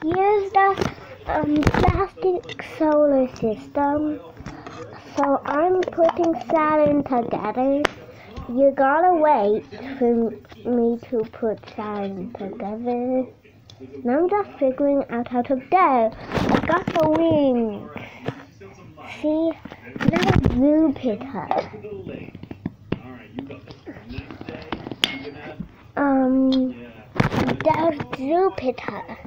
here's the plastic solar system. So I'm putting Saturn together. You gotta wait for me to put Saturn together. Now I'm just figuring out how to go. I got the wings. See, that's Jupiter. There's Jupiter.